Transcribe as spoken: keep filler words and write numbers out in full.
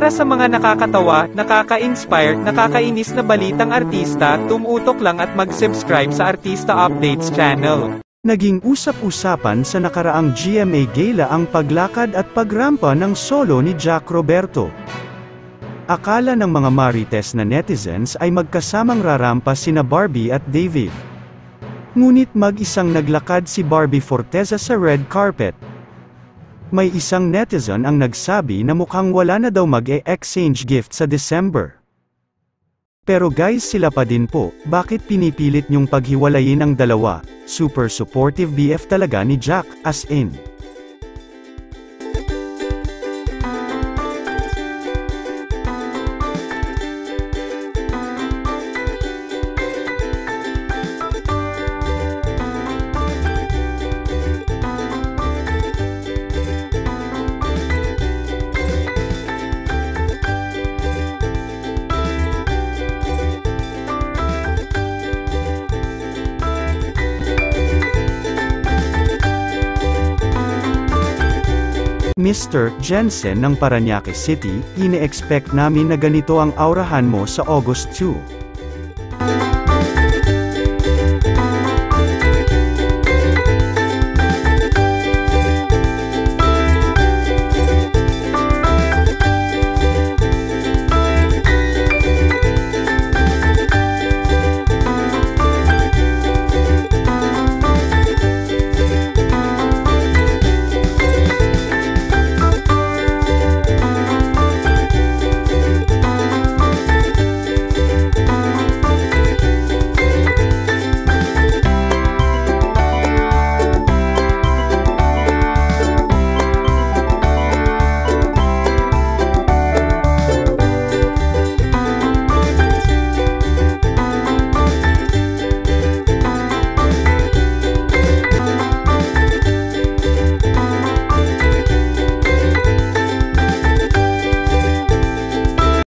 Para sa mga nakakatawa, nakaka-inspire, nakakainis na balitang artista, tumutok lang at mag-subscribe sa Artista Updates channel. Naging usap-usapan sa nakaraang G M A Gala ang paglakad at pagrampa ng solo ni Jack Roberto. Akala ng mga marites na netizens ay magkasamang rarampa sina Barbie at David. Ngunit mag-isang naglakad si Barbie Forteza sa red carpet. May isang netizen ang nagsabi na mukhang wala na daw mag-e-exchange gift sa December. Pero guys, sila pa din po, bakit pinipilit niyong paghiwalayin ang dalawa? Super supportive B F talaga ni Jack, as in. Mister Jensen ng Parañaque City, ine-expect namin na ganito ang aurahan mo sa August two.